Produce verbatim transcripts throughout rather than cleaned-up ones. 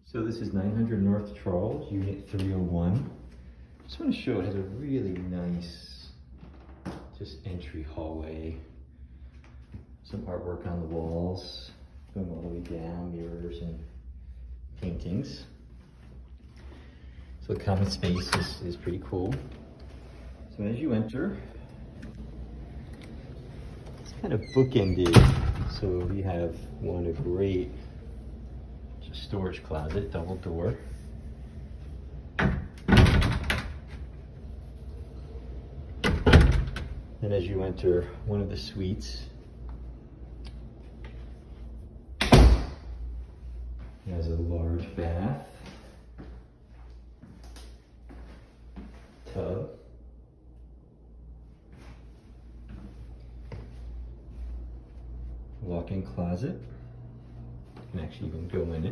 So this is nine hundred North Charles, Unit three oh one. Just want to show it has a really nice, just entry hallway. Some artwork on the walls, going all the way down, mirrors and paintings. So the common space is, is pretty cool. So as you enter, it's kind of bookended. So you have one, a great just storage closet, double door. And as you enter one of the suites, it has a large bath, tub, walk-in closet. You can actually even go in it.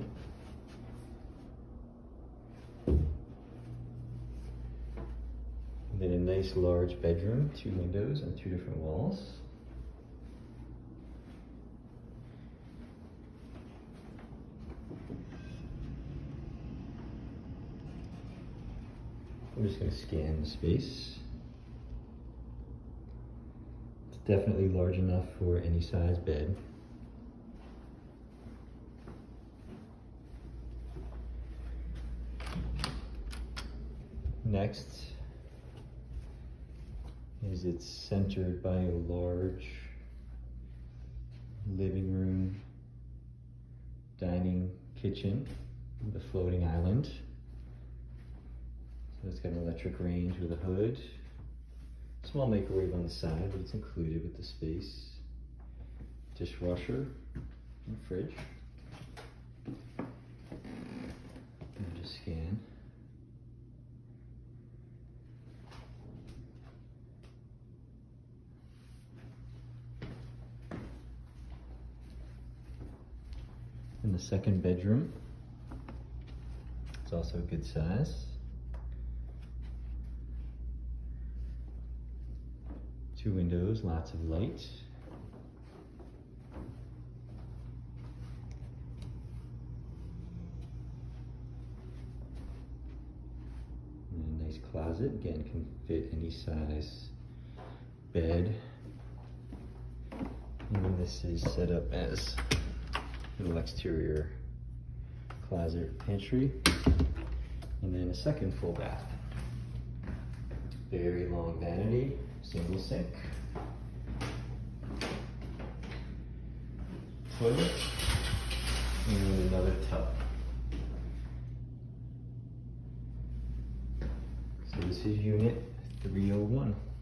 And then a nice large bedroom, two windows on two different walls. I'm just going to scan the space. It's definitely large enough for any size bed. Next is it's centered by a large living room, dining, kitchen with a floating island. So it's got an electric range with a hood. Small microwave on the side, but it's included with the space. Dishwasher and fridge. And just scan. In the second bedroom, it's also a good size. Two windows, lots of light. And a nice closet, again, can fit any size bed. And then this is set up as a little exterior closet pantry. And then a second full bath. Very long vanity. Single sink, toilet, and another tub. So this is unit three oh one.